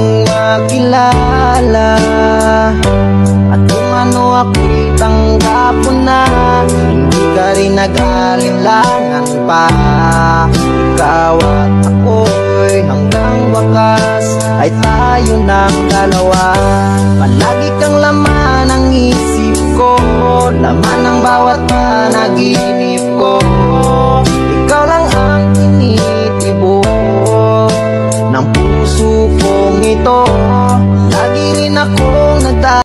mong makilala. At kung ano ako'y tanggap mo na, hindi ka rin nag-alinlangan pa. Ikaw at ako'y hanggang wakas ay tayo ng dalawa. Palagi kang laman ng isip ko, laman ng bawat panaginip ko. Ikaw lang ang tinitibok ng puso kong ito. Lagi rin akong